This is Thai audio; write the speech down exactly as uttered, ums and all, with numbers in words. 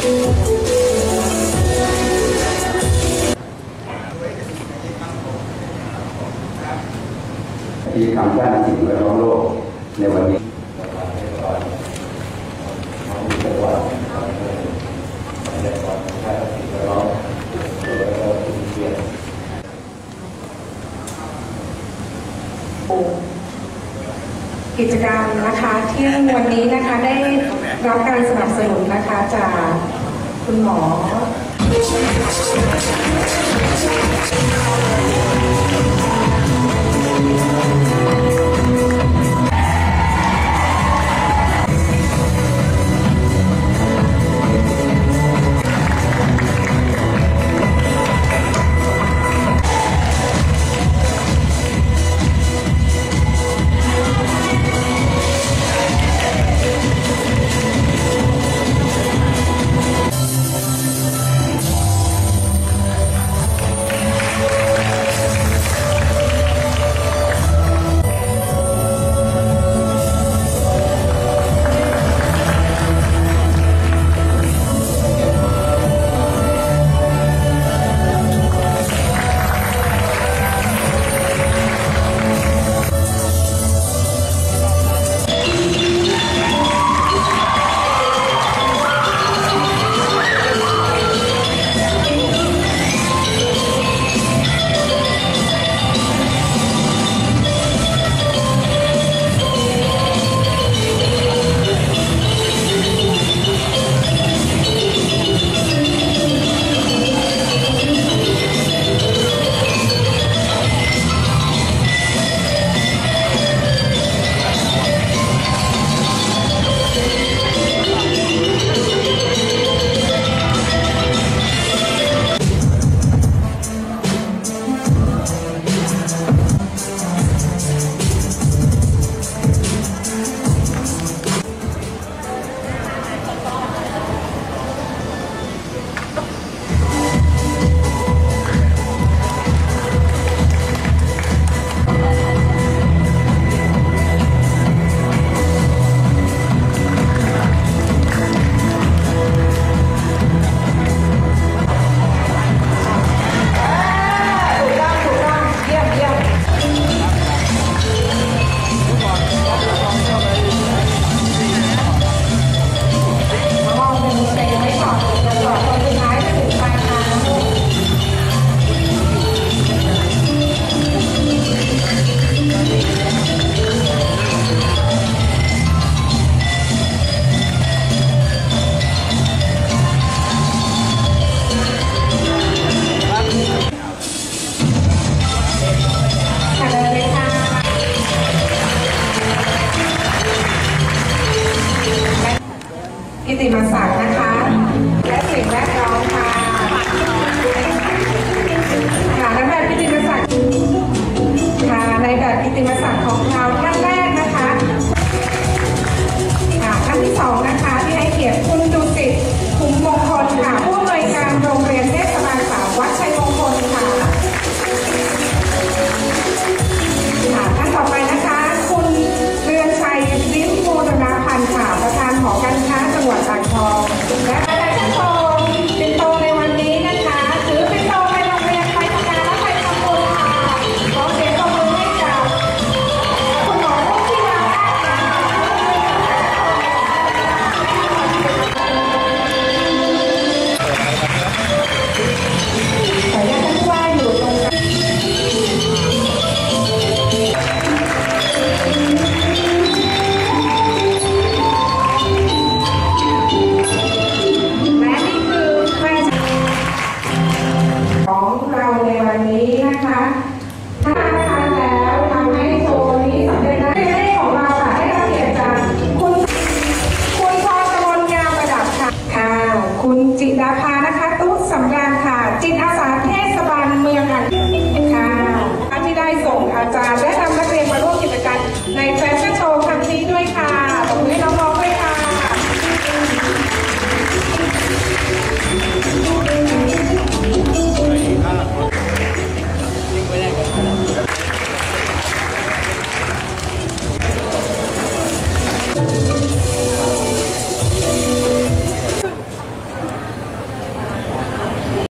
ที่ทำด้านสิ่งแวดล้อมโลกในวันนี้กิจกรรมนะคะที่วันนี้นะคะได้รับการสนับสนุนนะคะจากคุณหมอกิตติมศักดิ์นะคะและสิ่งแวดล้อมค่ะค่ะในแบบกิตติมศักดิ์ค่ะในแบบกิตติมศักดิ์ของเราท่านแรกนะคะค่ะท่านที่สองนะคะที่ให้เกียรติคุณดุสิตคุ้มมงคลค่ะผู้อำนวยการโรงเรียนเทศบาลสามวัดชัยมงคลค่ะค่ะท่านต่อไปนะคะคุณเรือนชัยลิ้มบูรณาพันธ์ค่ะประธานหอการค้าจังหวัดอ่างทองและประธานเจ้าของปิ่นโตในวันนี้นะคะถือปิ่นโตไปโรงเรียนไปทำงานและไปทำบุญค่ะขอเสียงปรบมือให้กับคุณหมอผู้ที่มาได้ค่ะขออนุญาตท่านว่าอยู่ตรงนั้นในวันนี้นะคะถ้าทานแล้วทำให้โชว์นี้สำเร็จได้ได้ของเราค่ะได้รับเกียรติจากคุณคุณพรกมลงามประดับค่ะค่ะคุณจิดาภานะคะตุ๊กสำราญค่ะจิตอาสาเทศบาลเมืองอ่างค่ะที่ได้ส่งอาจารย์และ